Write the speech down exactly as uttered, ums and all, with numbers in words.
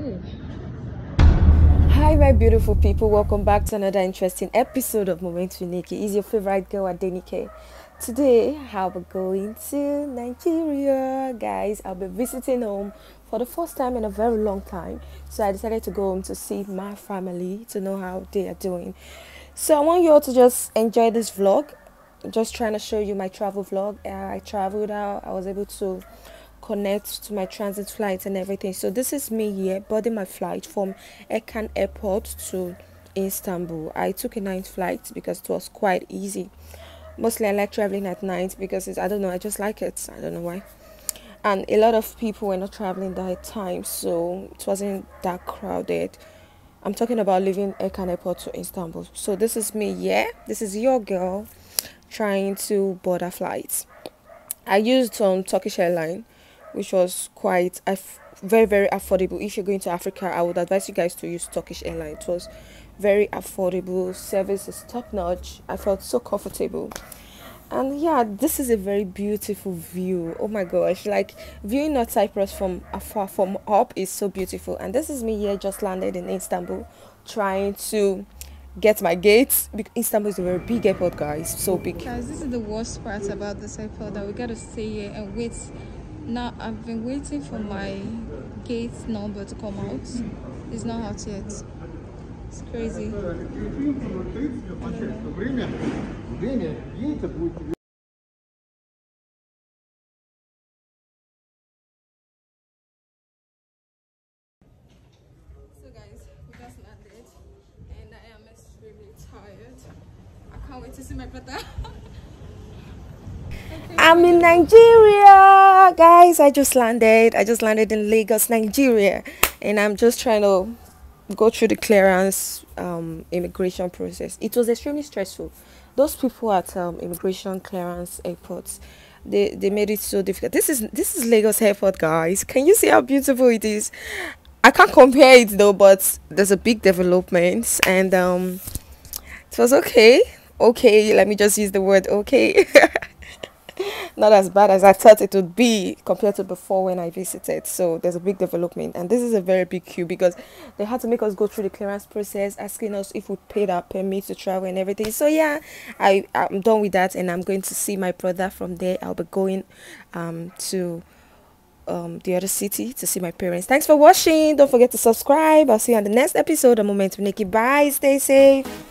Hi my beautiful people, welcome back to another interesting episode of Moments with Nikki. Is your favorite girl Adenike. Today I'll be going to Nigeria, guys. I'll be visiting home for the first time in a very long time. So I decided to go home to see my family, to know how they are doing. So I want you all to just enjoy this vlog. I'm just trying to show you my travel vlog. Uh, I traveled out. I was able to connect to my transit flights and everything. So this is me here boarding my flight from Ekan Airport to Istanbul. I took a night flight because it was quite easy. Mostly I like traveling at night because it's, I don't know, I just like it. I don't know why. And a lot of people were not traveling that time, so it wasn't that crowded. I'm talking about leaving Ekan Airport to Istanbul. So this is me, yeah. This is your girl trying to board a flight. I used um, Turkish Airline, which was quite aff- very very affordable. If you're going to Africa, I would advise you guys to use Turkish Airline. It was very affordable. Service is top notch. I felt so comfortable. And yeah, this is a very beautiful view. Oh my gosh, like viewing North Cyprus from afar, from up, is so beautiful. And this is me here, just landed in Istanbul, trying to get my gates. Bec- Istanbul is a very big airport, guys, so big. Guys, this is the worst part about this airport, that we gotta stay here and wait. Now I've been waiting for my gate number to come out. It's not out yet. It's crazy. So guys, we just landed and I am extremely tired. I can't wait to see my brother. I'm in Nigeria, guys. I just landed. I just landed in Lagos, Nigeria, and I'm just trying to go through the clearance um, immigration process. It was extremely stressful. Those people at um, immigration clearance airports, they they made it so difficult. This is this is Lagos airport, guys. Can you see how beautiful it is? I can't compare it though, but there's a big development, and um, it was okay. Okay, let me just use the word okay. Not as bad as I thought it would be compared to before when I visited. So there's a big development, and this is a very big queue because they had to make us go through the clearance process, asking us if we paid our permit to travel and everything. So yeah, I I'm done with that, and I'm going to see my brother from there. I'll be going um to um the other city to see my parents. Thanks for watching. Don't forget to subscribe. I'll see you on the next episode of Moment with Nikki. Bye. Stay safe.